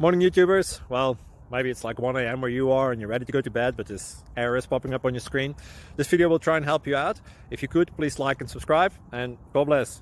Morning YouTubers. Well, maybe it's like 1 a.m. where you are and you're ready to go to bed, but this error is popping up on your screen. This video will try and help you out. If you could, please like and subscribe, and God bless.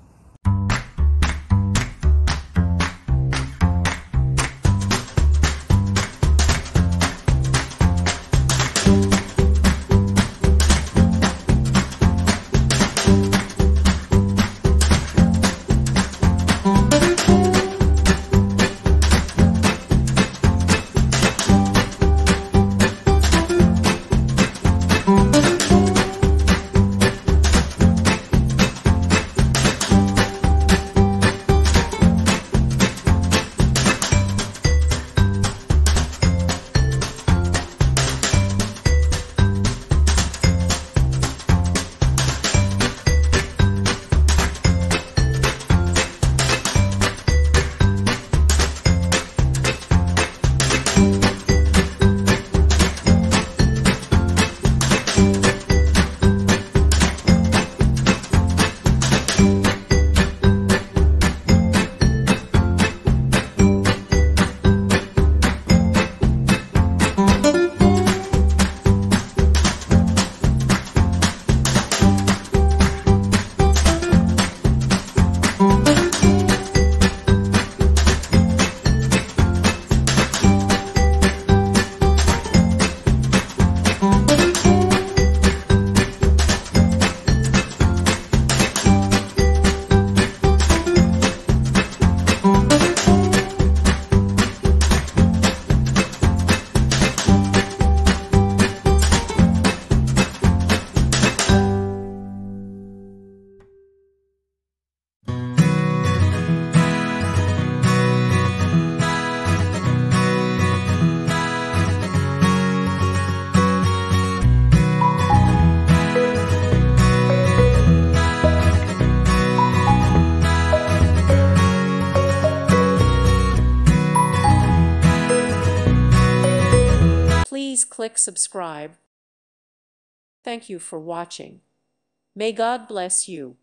Please click subscribe. Thank you for watching. May God bless you.